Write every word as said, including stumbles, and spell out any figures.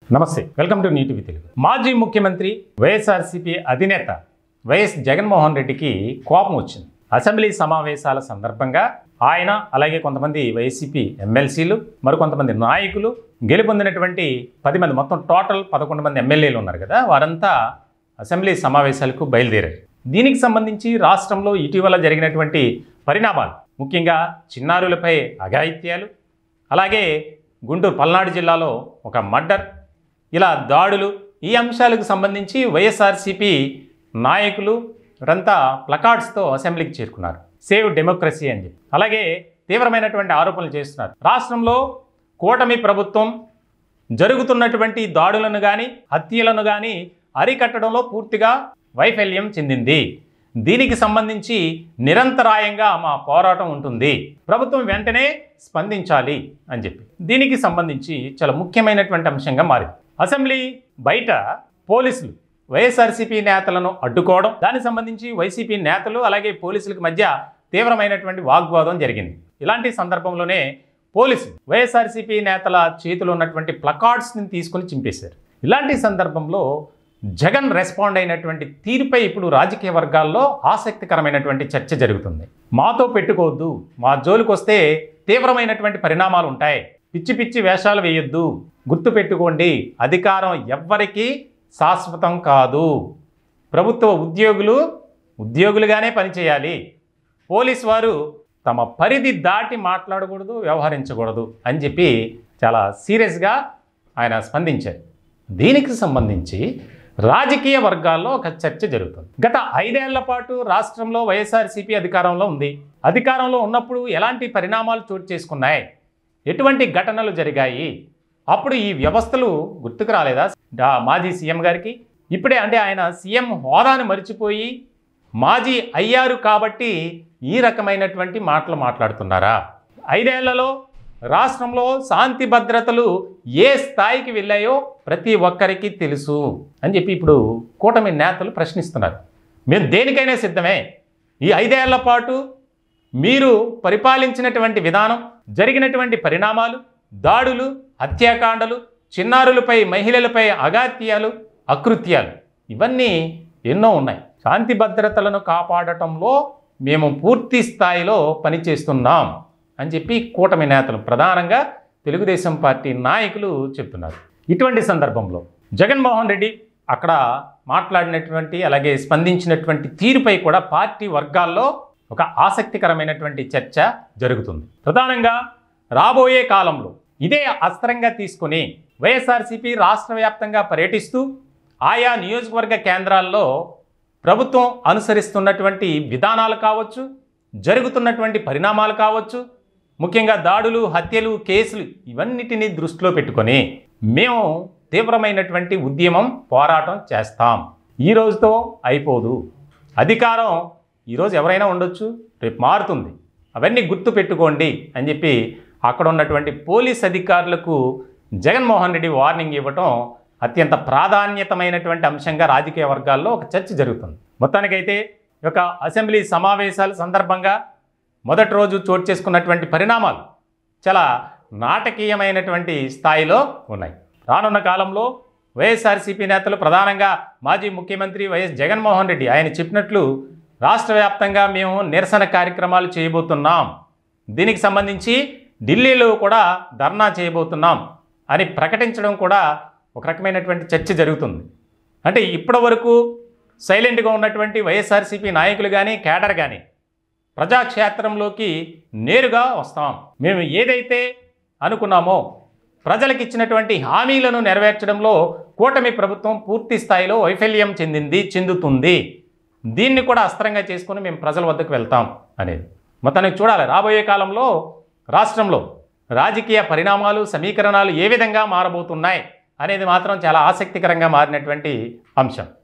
నమస్తే, welcome to నీటివి Telugu. మాజీ ముఖ్యమంత్రి వైఎస్ఆర్సీపీ అధినేత వైఎస్ జగన్మోహన్ రెడ్డికి కోపం వచ్చింది. అసెంబ్లీ సమావేశాల సందర్భంగా ఆయన అలాగే కొంతమంది వైసీపీ ఎమ్మెల్సీలు మరికొంతమంది నాయకులు గెలుపొందినటువంటి పది మంది మొత్తం టోటల్ పదకొండు మంది ఎమ్మెల్యేలు ఉన్నారు కదా, వారంతా అసెంబ్లీ సమావేశాలకు బయలుదేరారు. దీనికి సంబంధించి రాష్ట్రంలో ఇటీవల జరిగినటువంటి పరిణామాలు, ముఖ్యంగా చిన్నారులపై అఘాయిత్యాలు, అలాగే గుంటూరు పల్నాడు జిల్లాలో ఒక మర్డర్, ఇలా దాడులు, ఈ అంశాలకు సంబంధించి వైఎస్ఆర్సీపీ నాయకులు వీరంతా ప్లకార్డ్స్తో అసెంబ్లీకి చేరుకున్నారు. సేవ్ డెమోక్రసీ అని చెప్పి అలాగే తీవ్రమైనటువంటి ఆరోపణలు చేస్తున్నారు. రాష్ట్రంలో కూటమి ప్రభుత్వం జరుగుతున్నటువంటి దాడులను కానీ హత్యలను కానీ అరికట్టడంలో పూర్తిగా వైఫల్యం చెందింది. దీనికి సంబంధించి నిరంతరాయంగా మా పోరాటం ఉంటుంది, ప్రభుత్వం వెంటనే స్పందించాలి అని చెప్పి దీనికి సంబంధించి చాలా ముఖ్యమైనటువంటి అంశంగా మారింది. అసెంబ్లీ బయట పోలీసులు వైఎస్ఆర్సీపీ నేతలను అడ్డుకోవడం, దానికి సంబంధించి వైసీపీ నేతలు అలాగే పోలీసులకు మధ్య తీవ్రమైనటువంటి వాగ్వాదం జరిగింది. ఇలాంటి సందర్భంలోనే పోలీసులు వైఎస్ఆర్సీపీ నేతల చేతిలో ఉన్నటువంటి ప్లకార్డ్స్ని తీసుకుని చింపేశారు. ఇలాంటి సందర్భంలో జగన్ రెస్పాండ్ అయినటువంటి తీరుపై ఇప్పుడు రాజకీయ వర్గాల్లో ఆసక్తికరమైనటువంటి చర్చ జరుగుతుంది. మాతో పెట్టుకోవద్దు, మా జోలికి వస్తే తీవ్రమైనటువంటి పరిణామాలు ఉంటాయి, పిచ్చి పిచ్చి వేషాలు వేయొద్దు, గుర్తు పెట్టుకోండి, అధికారం ఎవ్వరికీ శాశ్వతం కాదు, ప్రభుత్వ ఉద్యోగులు ఉద్యోగులుగానే పనిచేయాలి, పోలీసు వారు తమ పరిధి దాటి మాట్లాడకూడదు, వ్యవహరించకూడదు అని చెప్పి చాలా సీరియస్గా ఆయన స్పందించారు. దీనికి సంబంధించి రాజకీయ వర్గాల్లో ఒక చర్చ జరుగుతుంది. గత ఐదేళ్ల పాటు రాష్ట్రంలో వైఎస్ఆర్సీపీ అధికారంలో ఉంది. అధికారంలో ఉన్నప్పుడు ఎలాంటి పరిణామాలు చోటు చేసుకున్నాయి, ఎటువంటి ఘటనలు జరిగాయి, అప్పుడు ఈ వ్యవస్థలు గుర్తుకు రాలేదా మాజీ సీఎం గారికి? ఇప్పుడే అంటే ఆయన సీఎం హోదాను మరిచిపోయి మాజీ అయ్యారు కాబట్టి ఈ రకమైనటువంటి మాటలు మాట్లాడుతున్నారా? ఐదేళ్లలో రాష్ట్రంలో శాంతి భద్రతలు ఏ స్థాయికి వెళ్ళాయో ప్రతి ఒక్కరికి తెలుసు అని చెప్పి ఇప్పుడు కూటమి నేతలు ప్రశ్నిస్తున్నారు. మేము దేనికైనా సిద్ధమే, ఈ ఐదేళ్ల పాటు మీరు పరిపాలించినటువంటి విధానం, జరిగినటువంటి పరిణామాలు, దాడులు, హత్యాకాండలు, చిన్నారులపై మహిళలపై అఘాత్యాలు, అకృత్యాలు, ఇవన్నీ ఎన్నో ఉన్నాయి. శాంతి భద్రతలను కాపాడటంలో మేము పూర్తి స్థాయిలో పనిచేస్తున్నాం అని చెప్పి కూటమి నేతలు, ప్రధానంగా తెలుగుదేశం పార్టీ నాయకులు చెప్తున్నారు. ఇటువంటి సందర్భంలో జగన్మోహన్ రెడ్డి అక్కడ మాట్లాడినటువంటి అలాగే స్పందించినటువంటి తీరుపై కూడా పార్టీ వర్గాల్లో ఒక ఆసక్తికరమైనటువంటి చర్చ జరుగుతుంది. ప్రధానంగా రాబోయే కాలంలో ఇదే అస్త్రంగా తీసుకుని వైఎస్ఆర్సీపీ రాష్ట్ర వ్యాప్తంగా పర్యటిస్తూ ఆయా నియోజకవర్గ కేంద్రాల్లో ప్రభుత్వం అనుసరిస్తున్నటువంటి విధానాలు కావచ్చు, జరుగుతున్నటువంటి పరిణామాలు కావచ్చు, ముఖ్యంగా దాడులు, హత్యలు, కేసులు, ఇవన్నిటినీ దృష్టిలో పెట్టుకొని మేము తీవ్రమైనటువంటి ఉద్యమం, పోరాటం చేస్తాం. ఈ రోజుతో అయిపోదు, అధికారం ఈరోజు ఎవరైనా ఉండొచ్చు, రేపు మారుతుంది, అవన్నీ గుర్తు పెట్టుకోండి అని చెప్పి అక్కడ ఉన్నటువంటి పోలీస్ అధికారులకు జగన్మోహన్ రెడ్డి వార్నింగ్ ఇవ్వటం అత్యంత ప్రాధాన్యతమైనటువంటి అంశంగా రాజకీయ వర్గాల్లో ఒక చర్చ జరుగుతుంది. మొత్తానికైతే ఈ యొక్క అసెంబ్లీ సమావేశాల సందర్భంగా మొదటి రోజు చోటు చేసుకున్నటువంటి పరిణామాలు చాలా నాటకీయమైనటువంటి స్థాయిలో ఉన్నాయి. రానున్న కాలంలో వైఎస్ఆర్సీపీ నేతలు, ప్రధానంగా మాజీ ముఖ్యమంత్రి వైఎస్ జగన్మోహన్ రెడ్డి ఆయన చెప్పినట్లు రాష్ట్ర వ్యాప్తంగా మేము నిరసన కార్యక్రమాలు చేయబోతున్నాం, దీనికి సంబంధించి ఢిల్లీలో కూడా ధర్నా చేయబోతున్నాం అని ప్రకటించడం కూడా ఒక రకమైనటువంటి చర్చ జరుగుతుంది. అంటే ఇప్పటి వరకు సైలెంట్గా ఉన్నటువంటి వైఎస్ఆర్సీపీ నాయకులు కానీ కేడర్ కానీ ప్రజాక్షేత్రంలోకి నేరుగా వస్తాం, మేము ఏదైతే అనుకున్నామో ప్రజలకు ఇచ్చినటువంటి హామీలను నెరవేర్చడంలో కూటమి ప్రభుత్వం పూర్తి స్థాయిలో వైఫల్యం చెందింది, చెందుతుంది, దీన్ని కూడా అస్త్రంగా చేసుకుని మేము ప్రజల వద్దకు వెళ్తాం అనేది మొత్తానికి చూడాలి. రాబోయే కాలంలో రాష్ట్రంలో రాజకీయ పరిణామాలు, సమీకరణాలు ఏ విధంగా మారబోతున్నాయి అనేది మాత్రం చాలా ఆసక్తికరంగా మారినటువంటి అంశం.